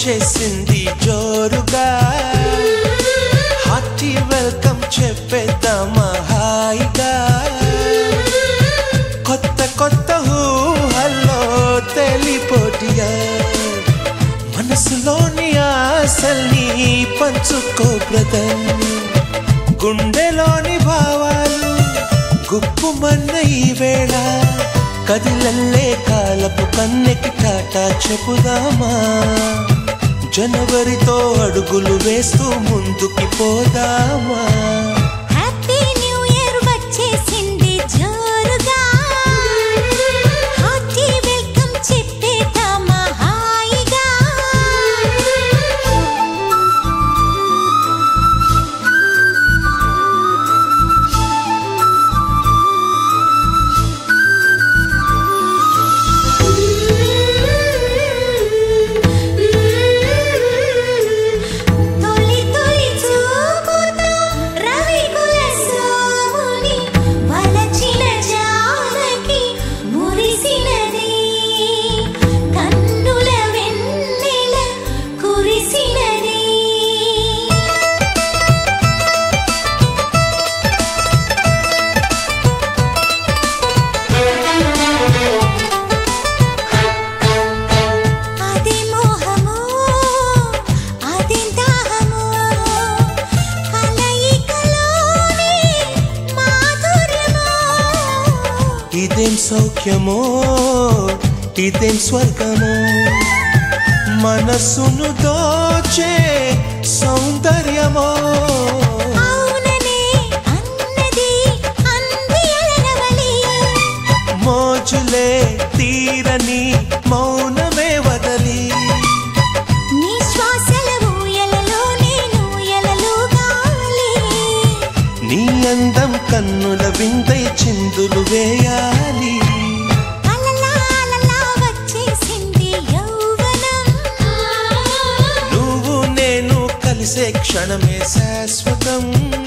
వచ్చేసింది జోరుగా hearty welcome చెప్పేద్దామా హాయిగా కొత్త కొత్త ఊహల్లో తెలిపోటియా మనసులోని ఆశల్ని పంచుకో బ్రదర్ గుండెలోని భావాలు గుప్పుమన్న ఈ వేళ కదిలల్లే కాలపు కన్నెకి టాటా చెప్పుదామా జనవరితో అడుగులు వేస్తూ ముందుకి పోదామా హ్యాపీ న్యూ ఇయర్ వచ్చేసింది జోరుగా హార్టీ వెల్కమ్ చెప్పేద్దామా హాయిగా ఇదేం సౌఖ్యమో ఇదేం స్వర్గమో మనసును దోచే సౌందర్యమో మోజులే తీరని మౌనమే వదలి నీ శ్వాసల ఊయలలో నేను ఎలలుగాలి నీ అందం కన్నుల విందై చిందులు వేయాలి అలలా వచ్చేసింది యౌవనం నువ్వు నేను కలిసే క్షణమే శాశ్వతం